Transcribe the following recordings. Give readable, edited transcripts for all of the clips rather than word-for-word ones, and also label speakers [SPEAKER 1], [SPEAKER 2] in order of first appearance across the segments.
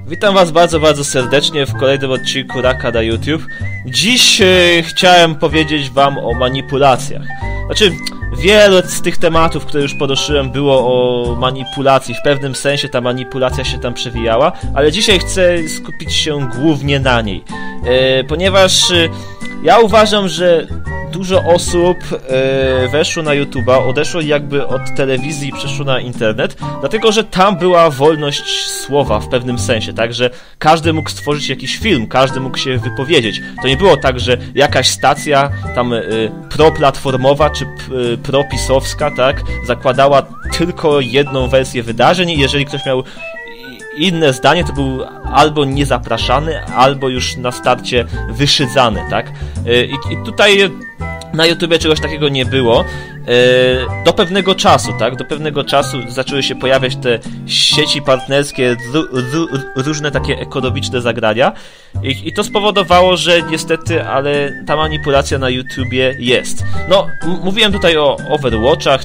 [SPEAKER 1] Witam was bardzo, bardzo serdecznie w kolejnym odcinku Raka na YouTube. Dziś chciałem powiedzieć wam o manipulacjach. Znaczy, wiele z tych tematów, które już poruszyłem, było o manipulacji. W pewnym sensie ta manipulacja się tam przewijała, ale dzisiaj chcę skupić się głównie na niej. Ponieważ ja uważam, że dużo osób weszło na YouTube'a, odeszło jakby od telewizji i przeszło na internet, dlatego że tam była wolność słowa w pewnym sensie, tak, że każdy mógł stworzyć jakiś film, każdy mógł się wypowiedzieć. To nie było tak, że jakaś stacja tam proplatformowa czy propisowska, tak, zakładała tylko jedną wersję wydarzeń i jeżeli ktoś miał inne zdanie, to był albo niezapraszany, albo już na starcie wyszydzany, tak? I tutaj na YouTubie czegoś takiego nie było. Do pewnego czasu, tak? Do pewnego czasu zaczęły się pojawiać te sieci partnerskie, różne takie ekonomiczne zagrania i to spowodowało, że niestety, ale ta manipulacja na YouTubie jest. No, mówiłem tutaj o Overwatchach,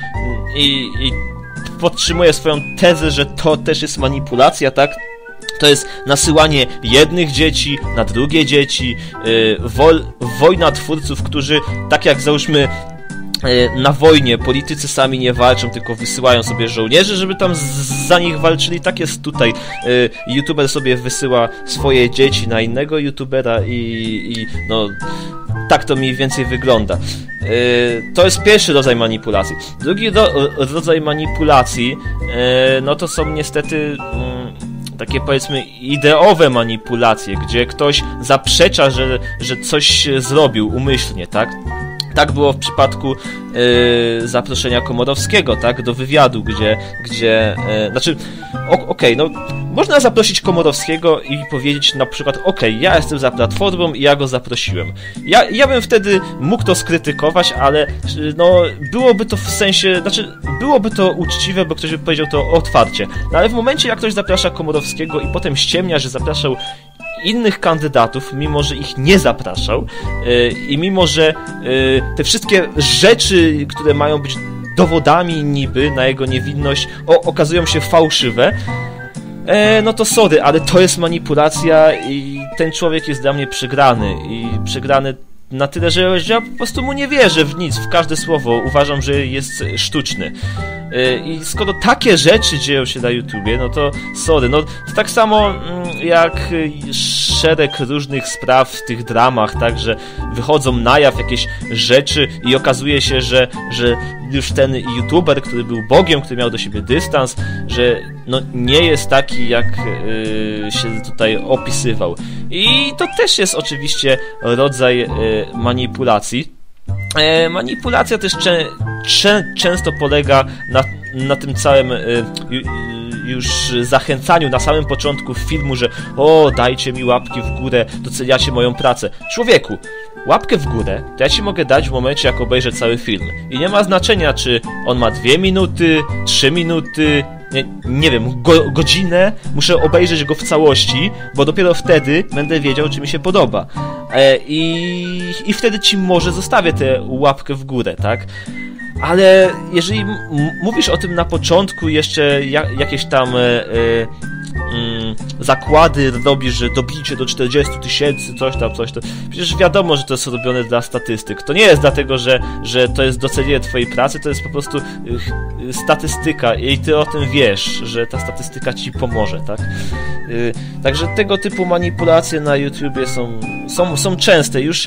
[SPEAKER 1] i podtrzymuję swoją tezę, że to też jest manipulacja, tak? To jest nasyłanie jednych dzieci na drugie dzieci, wojna twórców, którzy, tak jak załóżmy na wojnie politycy sami nie walczą, tylko wysyłają sobie żołnierzy, żeby tam za nich walczyli. Tak jest tutaj. YouTuber sobie wysyła swoje dzieci na innego YouTubera i no tak to mniej więcej wygląda. To jest pierwszy rodzaj manipulacji. Drugi rodzaj manipulacji, no to są niestety takie, powiedzmy, ideowe manipulacje, gdzie ktoś zaprzecza, że coś zrobił umyślnie, tak? Tak było w przypadku zaproszenia Komorowskiego, tak, do wywiadu, gdzie znaczy, okej, no można zaprosić Komorowskiego i powiedzieć na przykład, ja jestem za Platformą i ja go zaprosiłem. Ja bym wtedy mógł to skrytykować, ale no byłoby to w sensie, znaczy byłoby to uczciwe, bo ktoś by powiedział to otwarcie. No ale w momencie, jak ktoś zaprasza Komorowskiego i potem ściemnia, że zapraszał innych kandydatów, mimo że ich nie zapraszał i mimo że te wszystkie rzeczy, które mają być dowodami niby na jego niewinność, okazują się fałszywe, no to sorry, ale to jest manipulacja i ten człowiek jest dla mnie przegrany i przegrany na tyle, że ja po prostu mu nie wierzę w nic, w każde słowo. Uważam, że jest sztuczny. I skoro takie rzeczy dzieją się na YouTubie, no to sorry, no to tak samo jak szereg różnych spraw w tych dramach, tak, że wychodzą na jaw jakieś rzeczy i okazuje się, że już ten YouTuber, który był Bogiem, który miał do siebie dystans, że no nie jest taki, jak się tutaj opisywał. I to też jest oczywiście rodzaj manipulacji. Manipulacja też często polega na tym całym już zachęcaniu na samym początku filmu, że dajcie mi łapki w górę, doceniacie moją pracę. Człowieku, łapkę w górę to ja ci mogę dać w momencie, jak obejrzę cały film. I nie ma znaczenia, czy on ma 2 minuty, 3 minuty, nie wiem, godzinę. Muszę obejrzeć go w całości, bo dopiero wtedy będę wiedział, czy mi się podoba. I wtedy ci może zostawię tę łapkę w górę, tak? Ale jeżeli mówisz o tym na początku, jeszcze jakieś tam zakłady robisz, że dobijcie do 40 000, coś tam. Przecież wiadomo, że to jest robione dla statystyk. To nie jest dlatego, że to jest docenienie twojej pracy, to jest po prostu statystyka i ty o tym wiesz, że ta statystyka ci pomoże, tak? Także tego typu manipulacje na YouTubie są częste. Już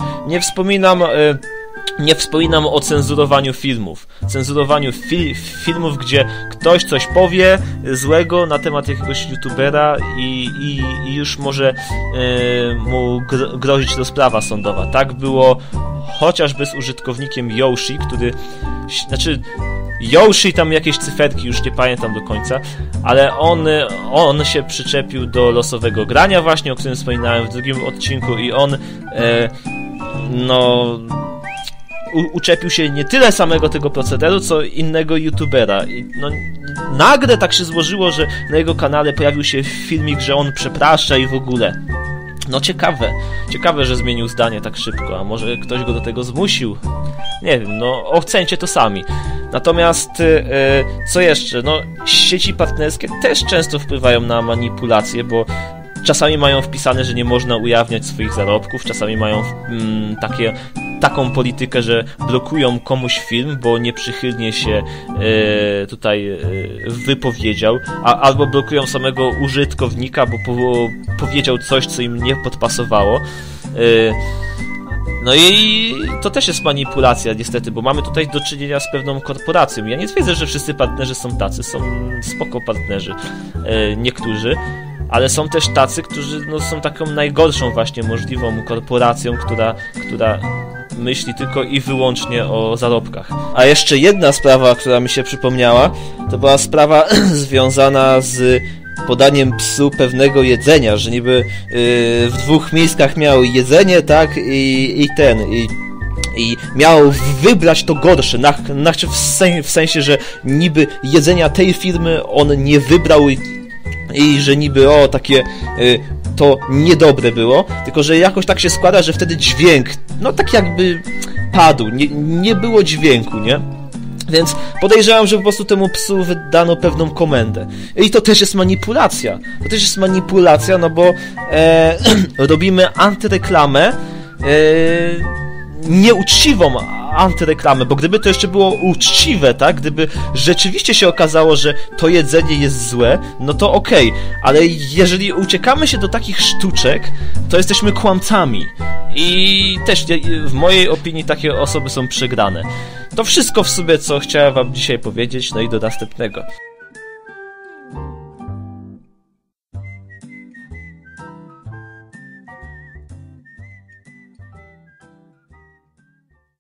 [SPEAKER 1] nie wspominam o cenzurowaniu filmów. Cenzurowaniu filmów, gdzie ktoś coś powie złego na temat jakiegoś youtubera i już może mu grozić rozprawa sądowa. Tak było chociażby z użytkownikiem Yoshi, który... Znaczy... Yoshi tam jakieś cyferki, już nie pamiętam do końca, ale on się przyczepił do losowego grania właśnie, o którym wspominałem w drugim odcinku i on uczepił się nie tyle samego tego procederu, co innego youtubera. I nagle tak się złożyło, że na jego kanale pojawił się filmik, że on przeprasza i w ogóle. No ciekawe, że zmienił zdanie tak szybko, a może ktoś go do tego zmusił? Nie wiem, no ocencie to sami. Natomiast, co jeszcze? No, sieci partnerskie też często wpływają na manipulacje, bo czasami mają wpisane, że nie można ujawniać swoich zarobków, czasami mają taką politykę, że blokują komuś film, bo nieprzychylnie się tutaj wypowiedział, albo blokują samego użytkownika, bo powiedział coś, co im nie podpasowało. No i to też jest manipulacja niestety, bo mamy tutaj do czynienia z pewną korporacją. Ja nie twierdzę, że wszyscy partnerzy są tacy, są spoko partnerzy, niektórzy, ale są też tacy, którzy no, są taką najgorszą właśnie możliwą korporacją, która myśli tylko i wyłącznie o zarobkach. A jeszcze jedna sprawa, która mi się przypomniała, to była sprawa związana z podaniem psu pewnego jedzenia, że niby w 2 miejscach miał jedzenie, tak, i miał wybrać to gorsze, w sensie, że niby jedzenia tej firmy on nie wybrał i że niby takie to niedobre było, tylko że jakoś tak się składa, że wtedy dźwięk, no tak jakby padł, nie było dźwięku, nie? Więc podejrzewam, że po prostu temu psu wydano pewną komendę. I to też jest manipulacja. To też jest manipulacja, no bo robimy antyreklamę, nieuczciwą antyreklamę, bo gdyby to jeszcze było uczciwe, tak? Gdyby rzeczywiście się okazało, że to jedzenie jest złe, no to okej. Ale jeżeli uciekamy się do takich sztuczek, to jesteśmy kłamcami. I też w mojej opinii takie osoby są przegrane. To wszystko w sobie, co chciałem wam dzisiaj powiedzieć, no i do następnego.